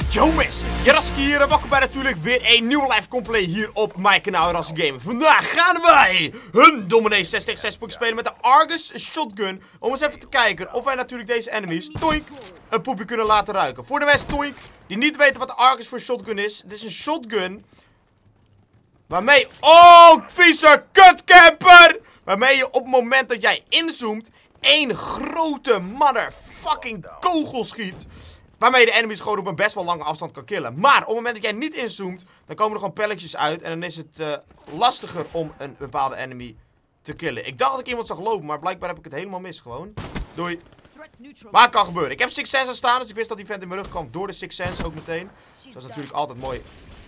Jongens, Jaraski hier en welkom bij natuurlijk weer een nieuwe live gameplay hier op mijn kanaal Jaraski Gaming. Vandaag gaan wij een Dominee 6 tegen 6 potje spelen met de Argus Shotgun. Om eens even te kijken of wij natuurlijk deze enemies, toink, een poepje kunnen laten ruiken. Voor de mensen, toink, die niet weten wat de Argus voor shotgun is. Het is een shotgun waarmee, oh vieze kutcamper! Waarmee je op het moment dat jij inzoomt, één grote motherfucking kogel schiet. Waarmee je de enemies gewoon op een best wel lange afstand kan killen. Maar op het moment dat jij niet inzoomt, dan komen er gewoon pelletjes uit. En dan is het lastiger om een bepaalde enemy te killen. Ik dacht dat ik iemand zag lopen, maar blijkbaar heb ik het helemaal mis gewoon. Doei. Maar het kan gebeuren. Ik heb Sixth Sense staan, dus ik wist dat die vent in mijn rug kwam door de Sixth Sense ook meteen. Dus dat is natuurlijk altijd mooi.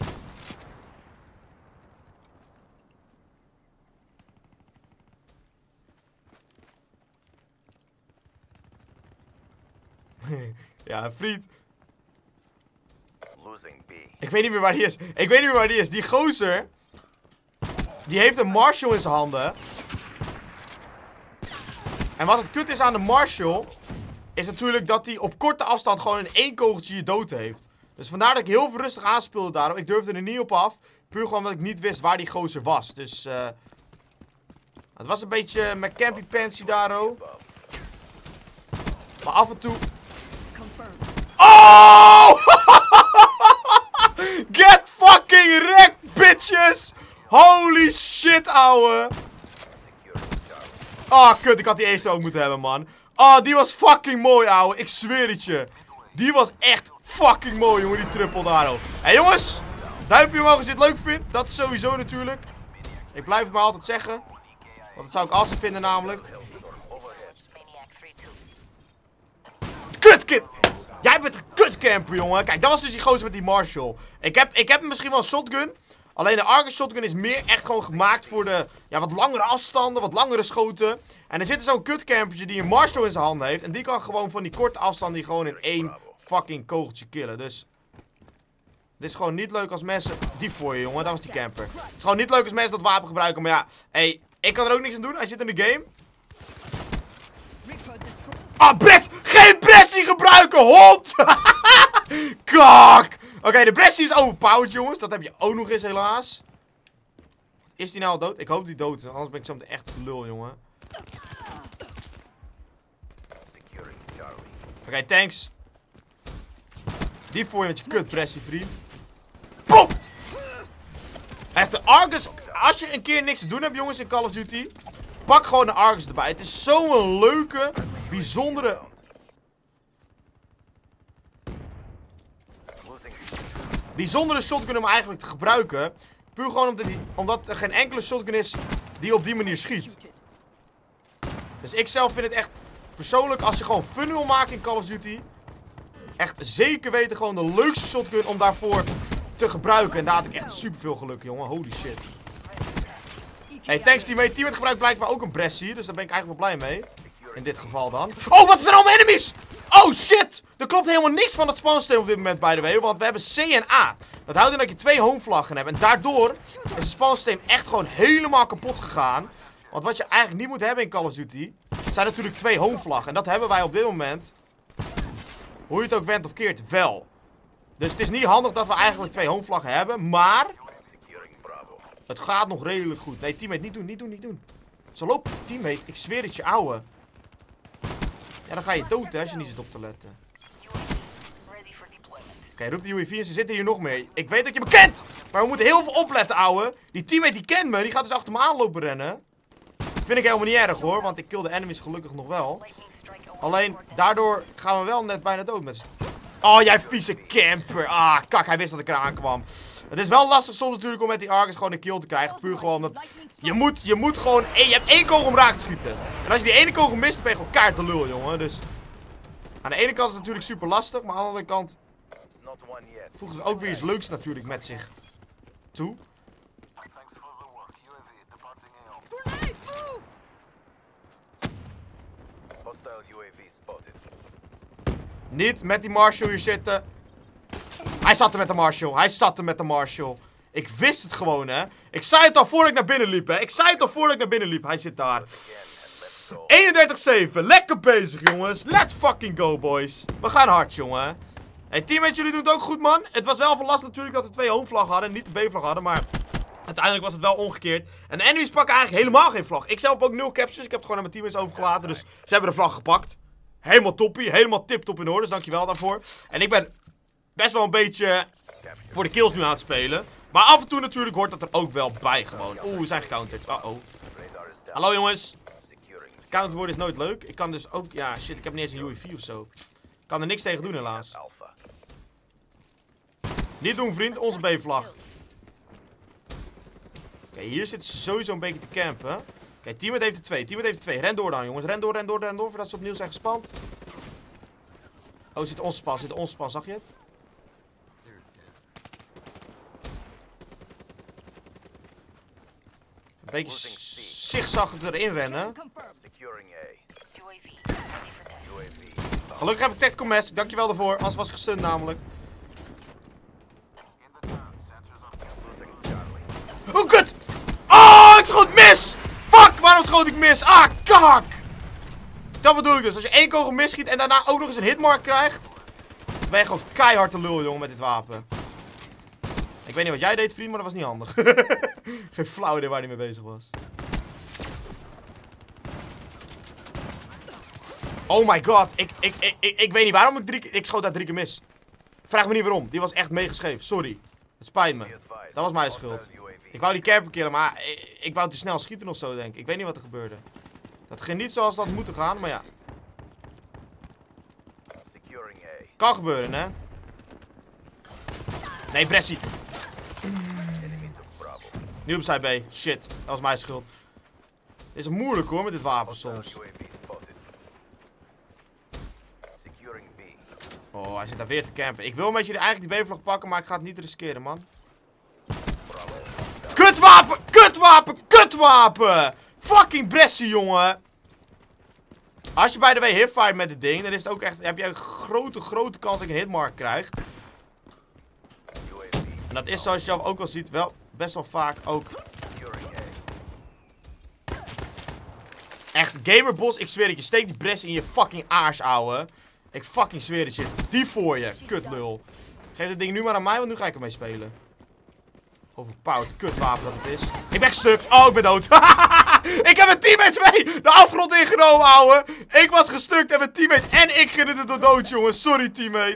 Ja, vriend. Ik weet niet meer waar die is. Ik weet niet meer waar die is. Die gozer, die heeft een Marshall in zijn handen. En wat het kut is aan de Marshall, is natuurlijk dat hij op korte afstand gewoon in één kogeltje je dood heeft. Dus vandaar dat ik heel veel rustig aanspeelde daarom. Ik durfde er niet op af. Puur gewoon omdat ik niet wist waar die gozer was. Dus het was een beetje mijn campy pansy daar. Maar af en toe... Oh! Get fucking wrecked, bitches! Holy shit, ouwe! Oh, kut, ik had die eerste ook moeten hebben, man. Oh, die was fucking mooi, ouwe. Ik zweer het je. Die was echt fucking mooi, jongen, die triple daar, oh. Hé, jongens! Duimpje omhoog als je het leuk vindt. Dat is sowieso natuurlijk. Ik blijf het maar altijd zeggen. Want dat zou ik awesome vinden, namelijk. Kut, kid! Jij bent een kutcamper, jongen. Kijk, dat was dus die gozer met die Marshall. Ik heb misschien wel een shotgun. Alleen de Argus shotgun is meer echt gewoon gemaakt voor de wat langere afstanden, wat langere schoten. En er zit dus zo'n kutcampertje die een Marshall in zijn handen heeft. En die kan gewoon van die korte afstanden die gewoon in één fucking kogeltje killen. Dus het is gewoon niet leuk als mensen... Die voor je, jongen. Dat was die camper. Het is gewoon niet leuk als mensen dat wapen gebruiken. Maar ja, hey, ik kan er ook niks aan doen. Hij zit in de game. Ah, geen Bressie gebruiken, hond! Kak! Oké, de Bressie is overpowered, jongens. Dat heb je ook nog eens, helaas. Is die nou al dood? Ik hoop die dood is, anders ben ik zo meteen echt lul, jongen. Oké, thanks. Die voor je met je kut, Bressie, vriend. Boom! Echt, de Argus... Als je een keer niks te doen hebt, jongens, in Call of Duty... Pak gewoon de Argus erbij. Het is zo'n leuke, bijzondere shotgun om eigenlijk te gebruiken. Puur gewoon omdat er geen enkele shotgun is die op die manier schiet. Dus ik zelf vind het echt persoonlijk, als je gewoon fun wil maken in Call of Duty, echt zeker weten gewoon de leukste shotgun om daarvoor te gebruiken. En daar had ik echt super veel geluk, jongen. Holy shit. Hey, thanks teammate. Teammate gebruikt blijkbaar ook een Bressie, dus daar ben ik eigenlijk wel blij mee. In dit geval dan. Oh, wat zijn er allemaal enemies? Oh, shit! Er klopt helemaal niks van het spawnsysteem op dit moment, by the way. Want we hebben C en A. Dat houdt in dat je 2 homevlaggen hebt. En daardoor is het spawnsysteem echt gewoon helemaal kapot gegaan. Want wat je eigenlijk niet moet hebben in Call of Duty, zijn natuurlijk 2 homevlaggen. En dat hebben wij op dit moment, hoe je het ook went of keert, wel. Dus het is niet handig dat we eigenlijk 2 homevlaggen hebben. Maar het gaat nog redelijk goed. Nee, teammate, niet doen, niet doen, niet doen. Zo lopen, teammate. Ik zweer het je, ouwe. Ja, dan ga je dood, hè, als je niet zit op te letten. Oké, roep de UAV en ze zitten hier nog meer. Ik weet dat je me kent, maar we moeten heel veel opletten, ouwe. Die teammate die kent me, die gaat dus achter me aanlopen rennen. Vind ik helemaal niet erg, hoor, want ik kill de enemies gelukkig nog wel. Alleen, daardoor gaan we wel net bijna dood met z'n... Oh, jij vieze camper. Ah, kak, hij wist dat ik eraan kwam. Het is wel lastig soms natuurlijk om met die Argus gewoon een kill te krijgen. Puur gewoon omdat... Je moet gewoon... Je hebt 1 kogel om raak te schieten. En als je die ene kogel mist, dan ben je gewoon kaart de lul, jongen. Dus... Aan de ene kant is het natuurlijk super lastig. Maar aan de andere kant... voegt het ook weer iets leuks natuurlijk met zich toe. Niet met die Marshall hier zitten. Hij zat er met de Marshall. Hij zat er met de Marshall. Ik wist het gewoon, hè. Ik zei het al voordat ik naar binnen liep, hè. Ik zei het al voordat ik naar binnen liep. Hij zit daar. 31-7. Lekker bezig, jongens. Let's fucking go, boys. We gaan hard, jongen. Hey teammates, jullie doen het ook goed, man. Het was wel van last natuurlijk dat we 2 home vlag hadden en niet de B-vlag hadden, maar uiteindelijk was het wel omgekeerd. En de enemies pakken eigenlijk helemaal geen vlag. Ik zelf heb ook 0 captures. Ik heb het gewoon aan mijn teammates overgelaten, dus ze hebben de vlag gepakt. Helemaal toppie, helemaal tip-top in orde, dus dankjewel daarvoor. En ik ben best wel een beetje voor de kills nu aan het spelen. Maar af en toe natuurlijk hoort dat er ook wel bij gewoon. Oeh, we zijn gecounterd. Uh-oh. Hallo jongens. Counter worden is nooit leuk. Ik kan dus ook... Ja, shit, ik heb niet eens een UAV of zo. Ik kan er niks tegen doen helaas. Niet doen vriend, onze B-vlag. Oké, hier zitten ze sowieso een beetje te campen. Oké, teammate heeft er 2. Teammate heeft er 2. Ren door dan jongens. Ren door, ren door, ren door. Voordat ze opnieuw zijn gespand. Oh, zit onze span, zag je het? Een beetje zigzag erin rennen. Gelukkig heb ik tactical mask, dankjewel daarvoor. Anders was ik gestunt namelijk. Oh, kut! Oh, ik schoot mis! Fuck, waarom schoot ik mis? Ah, kak! Dat bedoel ik dus. Als je 1 kogel misschiet en daarna ook nog eens een hitmark krijgt, dan ben je gewoon keihard te lul, jongen, met dit wapen. Ik weet niet wat jij deed, vriend, maar dat was niet handig. Geen flauw idee waar hij mee bezig was. Oh my god, ik weet niet waarom ik schoot daar 3 keer mis. Vraag me niet waarom, die was echt meegescheef, sorry. Het spijt me, dat was mijn schuld. Ik wou die camper killen, maar ik wou te snel schieten of zo, denk ik. Ik weet niet wat er gebeurde. Dat ging niet zoals dat moet gaan, maar ja. Kan gebeuren, hè. Nee, Bressie. Nu op zij B. Shit, dat was mijn schuld. Dit is moeilijk hoor, met dit wapen soms. Oh, hij zit daar weer te campen. Ik wil een beetje eigenlijk die B-vlag pakken, maar ik ga het niet riskeren, man. Kutwapen! Kutwapen! Kutwapen! Fucking Bressie, jongen! Als je bij de way hipfire met dit ding, dan is het ook echt, heb je een grote kans dat je een hitmark krijgt. En dat is zoals je zelf ook al ziet, wel best wel vaak ook. Echt, Gamerbos, ik zweer het je, steek die Bressie in je fucking aars, ouwe. Ik fucking zweer het je. Die voor je, kutlul. Geef dit ding nu maar aan mij, want nu ga ik ermee spelen. Overpowered kutwapen dat het is. Ik ben gestukt. Oh, ik ben dood. Ik heb mijn teammates mee de afgrond ingenomen, ouwe. Ik was gestukt en mijn teammate en ik gingen er door dood, jongens. Sorry, teammate.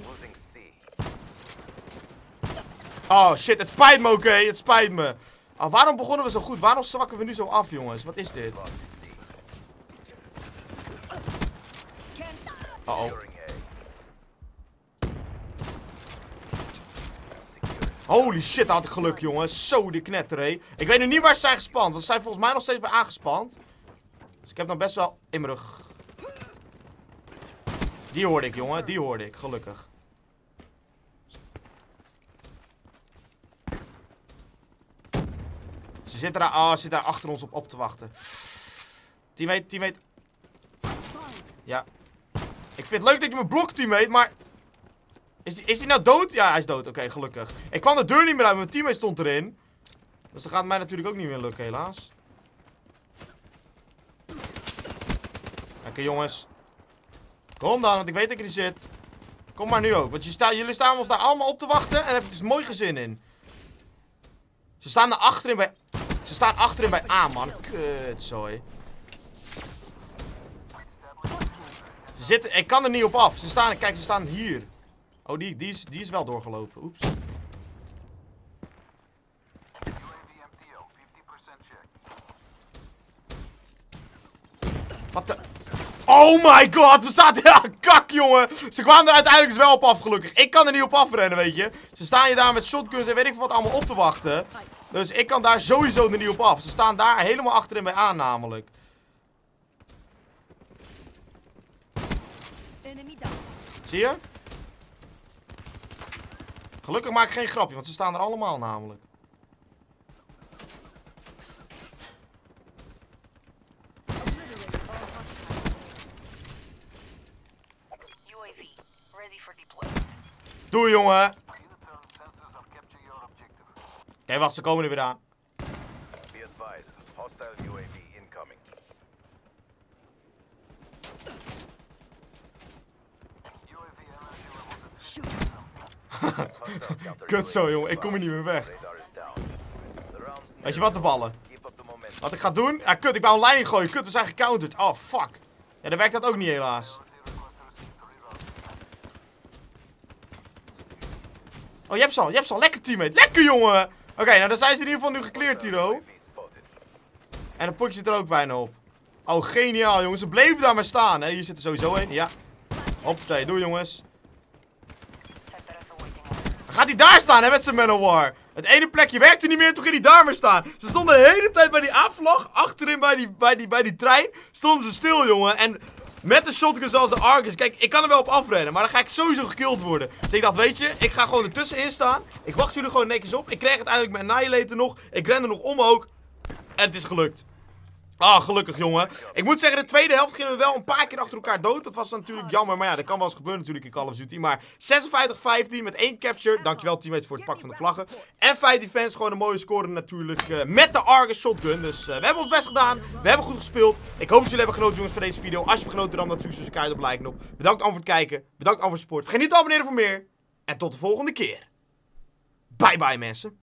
Oh, shit. Het spijt me, oké. Het spijt me. Oh, waarom begonnen we zo goed? Waarom zwakken we nu zo af, jongens? Wat is dit? Uh-oh. Holy shit, had ik geluk, jongens. Zo, die knetter, hé. Ik weet nu niet waar ze zijn gespand. Want ze zijn volgens mij nog steeds bij aangespand. Dus ik heb dan best wel in mijn rug. Die hoorde ik, jongen. Die hoorde ik, gelukkig. Ze zitten daar, oh, ze zitten daar achter ons op te wachten. Teammate. Ja. Ik vind het leuk dat je me blokt, teammate, maar... Is die nou dood? Ja, hij is dood. Oké, gelukkig. Ik kwam de deur niet meer uit, mijn teammate stond erin. Dus dat gaat mij natuurlijk ook niet meer lukken, helaas. Oké, jongens. Kom dan, want ik weet dat ik er zit. Kom maar nu ook, want jullie staan ons daar allemaal op te wachten. En daar heb ik dus mooi gezin in. Ze staan er achterin bij... Ze staan achterin bij A, man. Kutzooi. Ze zitten... Ik kan er niet op af. Ze staan... Kijk, ze staan hier. Oh, die is wel doorgelopen. Oeps. Wat de... Oh my god, we zaten... Ja, kak, jongen. Ze kwamen er uiteindelijk dus wel op af, gelukkig. Ik kan er niet op afrennen, weet je. Ze staan je daar met shotguns en weet ik veel wat allemaal op te wachten. Dus ik kan daar sowieso er niet op af. Ze staan daar helemaal achterin bij aan, namelijk. Zie je? Gelukkig maak ik geen grapje, want ze staan er allemaal namelijk. Doei, jongen. Oké, wacht, ze komen er weer aan. Kut zo, jongen. Ik kom hier niet meer weg. Weet je wat, de ballen? Wat ik ga doen? Ja, kut. Ik ben online gooien. Kut, we zijn gecounterd. Oh, fuck. Ja, dan werkt dat ook niet, helaas. Oh, je hebt ze al. Lekker, teammate. Lekker, jongen. Oké, nou dan zijn ze in ieder geval nu gecleared, Tiro. En een potje zit er ook bijna op. Oh, geniaal, jongens. Ze bleven daar maar staan. Hè. Hier zit er sowieso een. Ja. Hoppatee, doei, jongens. Dan gaat hij daar staan, hè, met zijn Manowar. Het ene plekje werkte niet meer, toen ging hij daar maar staan. Ze stonden de hele tijd bij die aanvlag. Achterin bij die trein. Stonden ze stil, jongen. En met een shotgun zoals de Argus. Kijk, ik kan er wel op afrennen, maar dan ga ik sowieso gekilld worden. Dus ik dacht, weet je, ik ga gewoon ertussenin staan. Ik wacht jullie gewoon netjes op. Ik kreeg uiteindelijk mijn Annihilator nog. Ik rende nog om ook. En het is gelukt. Ah, gelukkig, jongen. Ik moet zeggen, de tweede helft gingen we wel een paar keer achter elkaar dood. Dat was natuurlijk jammer, maar ja, dat kan wel eens gebeuren natuurlijk in Call of Duty. Maar 56-15 met 1 capture. Dankjewel, teammates, voor het pakken van de vlaggen. En 15 fans, gewoon een mooie score natuurlijk met de Argus shotgun. Dus we hebben ons best gedaan. We hebben goed gespeeld. Ik hoop dat jullie hebben genoten, jongens, van deze video. Als je hebt genoten, dan natuurlijk dus een kaart op like knop. Bedankt allemaal voor het kijken. Bedankt allemaal voor het support. Vergeet niet te abonneren voor meer. En tot de volgende keer. Bye bye, mensen.